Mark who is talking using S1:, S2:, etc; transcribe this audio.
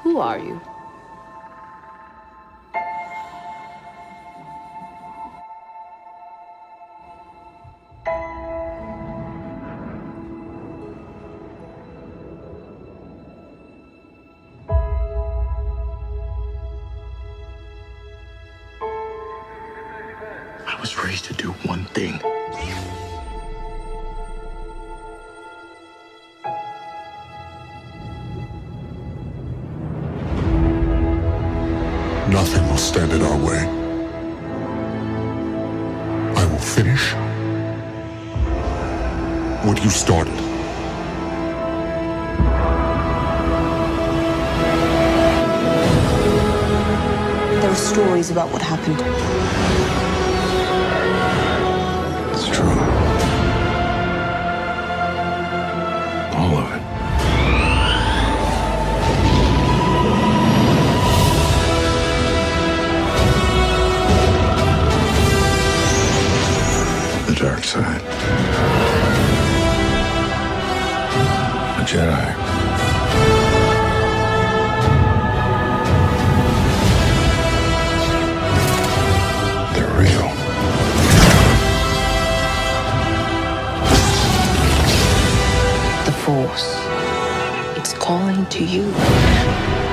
S1: Who are you?
S2: I was raised to do one thing.
S3: Nothing will stand in our way. I will finish what you started.
S4: There are stories about what happened.
S2: It's true. All of it. The dark side. A Jedi. They're real.
S1: The Force. It's calling to you.